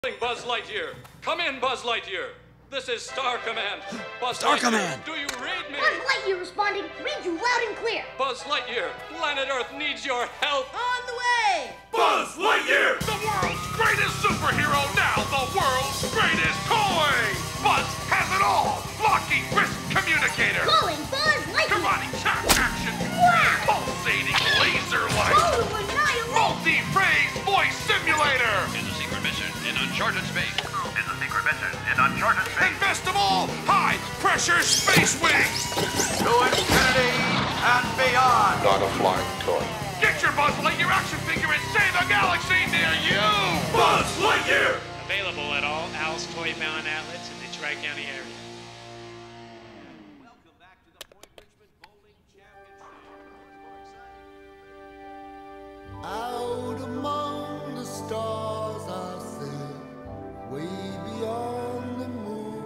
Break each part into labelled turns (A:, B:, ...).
A: Buzz Lightyear. Come in, Buzz Lightyear. This is Star Command. Buzz
B: Star
A: Lightyear,
B: Command.
A: do you read me?
C: Buzz Lightyear responding. Read you loud and clear.
A: Buzz Lightyear, planet Earth needs your help.
C: On the way.
D: Buzz Lightyear, the world's greatest superhero, now the world's greatest toy. Buzz has it all. Locking wrist communicator.
C: Calling Buzz Lightyear.
D: Karate chop action.
C: Wow.
D: Pulsating laser light.
C: Total annihilation.
D: Multi-phase voice simulator.
E: Is a secret mission in uncharted space.
D: Is a secret mission in uncharted space. And best of all, high-pressure space wings.
F: To infinity and beyond.
G: Not a flying toy.
D: Get your Buzz Lightyear action figure and save a galaxy near you. Buzz Lightyear.
H: Available at all Al's Toy Bound outlets in the Tri-County area.
F: Welcome back to the Point Richmond Bowling Championship.
I: Out among the stars I sail, way beyond the moon.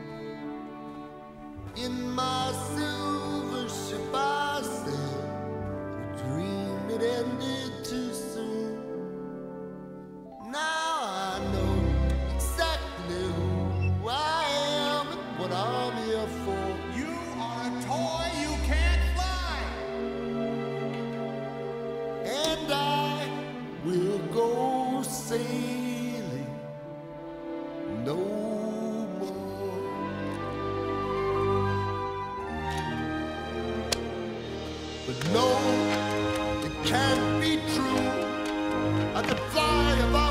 I: In my silver ship I sail, the dream it ended too soon. Now I know exactly who I am and what I'm here for.
F: You are a toy you can't fly.
I: And I will go sailing no more. But no, it can't be true. I could fly if